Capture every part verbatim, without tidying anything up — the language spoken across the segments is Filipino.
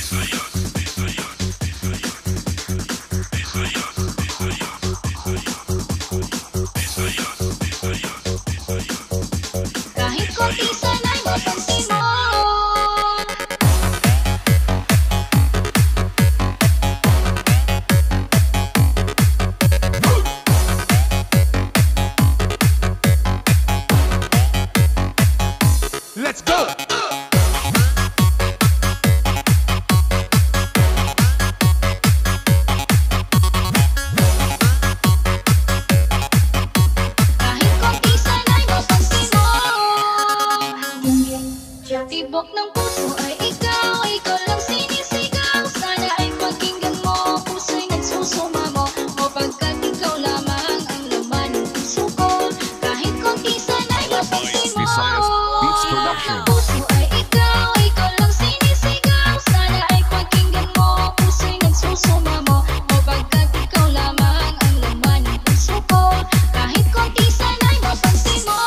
Kahit konti sana'y mapansin mo. Let's go! Kahit konti sana'y mapansin mo. Tibok ng puso ay ikaw, ikaw lang sinisigaw. Sana ay pakinggan mo, puso'y nagsusumamo. O pagkat ikaw lamang ang laman ng puso ko. Kahit konti sana'y mapansin mo. Puso ay ikaw, ikaw lang sinisigaw. Sana ay pakinggan mo, puso'y nagsusumamo. O pagkat ikaw lamang ang laman ng puso ko. Kahit konti sana'y mapansin mo.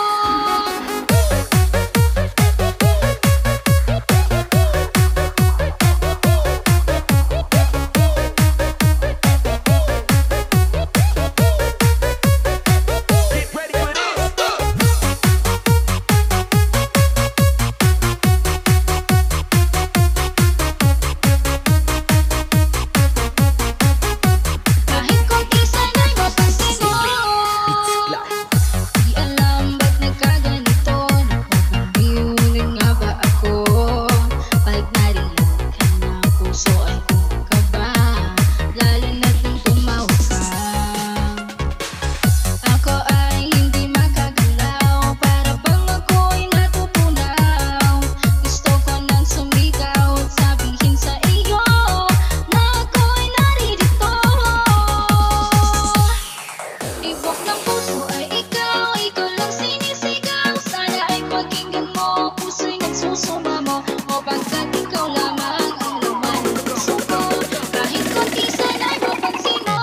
Kahit konti sana'y mapansin mo. Di alam ba't nagkaganito. Napapabiunin nga ba ako? Pag narinig ka na puso ay kumukaba. Lalo na't nang tumawag ka. Ako ay hindi makagalaw. Para bang ako'y natutunaw. Gusto ko nang sumigaw at sabihin sa iyo na ako'y naririto. Tibok ng puso ay ikaw, ikaw lang sinisigaw. Sana ay pakinggan mo, puso'y nagsusumamo. O pagkat ikaw lamang ang laman ng puso ko. Kahit konti sana'y mapansin mo.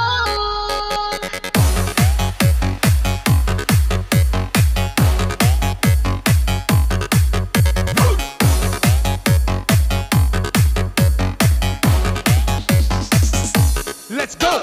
Let's go!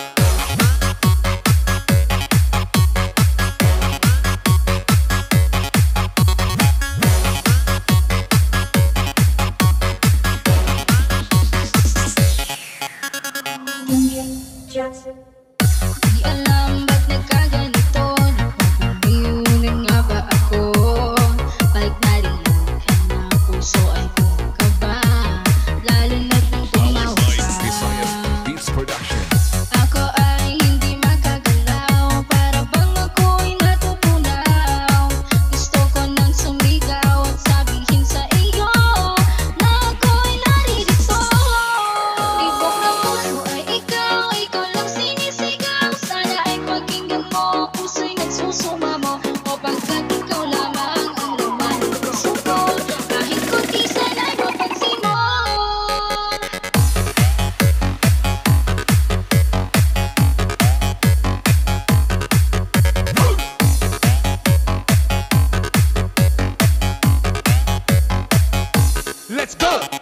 Jansen. Di alam ba't nagkaganito. Napapabiunin nga ba ako? Pag narinig ka na puso ay kumukaba. Lalo na't nang tumawag ka. Ako ay hindi makagalaw. Para bang ako'y natutunaw. Gusto ko nang sumigaw at sabihin sa iyo na ako'y naririto. Tibok ng puso ay ikaw, ikaw lang sinisigaw. Sana ay pakinggan mo, puso'y nagsusumamo. O pagkat ikaw lamang ang laman ng puso ko. Kahit konti sana'y mapansin mo. Let's go!